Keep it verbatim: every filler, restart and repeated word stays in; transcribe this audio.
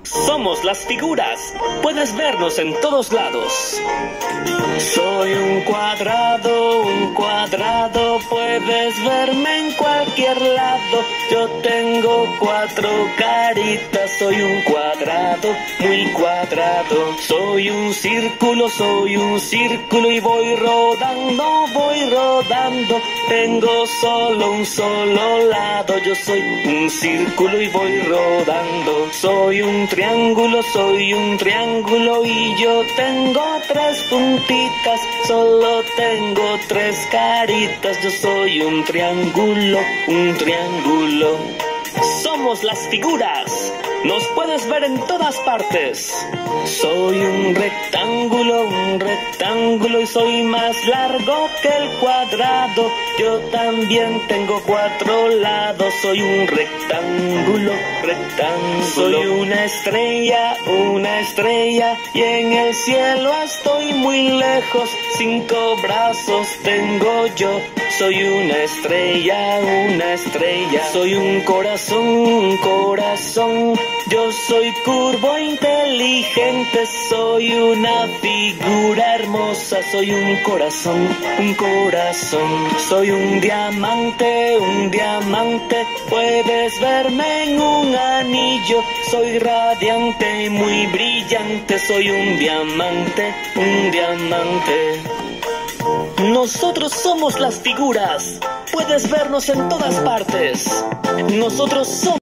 Somos las figuras, puedes vernos en todos lados. Soy un cuadrado, un cuadrado, puedes verme en cualquier lado. Yo tengo cuatro caritas, soy un cuadrado, muy cuadrado. Soy un círculo, soy un círculo y voy rodando, voy rodando. Tengo solo un solo lado, yo soy un círculo y voy rodando. Soy un triángulo, soy un triángulo y yo tengo tres puntitas, solo tengo tres caritas. Yo soy un triángulo, un triángulo. Somos las figuras, nos puedes ver en todas partes. Soy un rectángulo, un rectángulo y soy más largo que el cuadrado. Yo también tengo cuatro lados, soy un rectángulo, rectángulo. Soy una estrella, una estrella y en el cielo estoy muy lejos. Cinco brazos tengo yo, soy una estrella, una estrella. Soy un corazón, un corazón, yo soy curvo, inteligente, soy una figura hermosa, soy un corazón, un corazón. Soy un diamante, un diamante, puedes verme en un anillo, soy radiante y muy brillante, soy un diamante, un diamante. Nosotros somos las figuras, puedes vernos en todas partes. Nosotros somos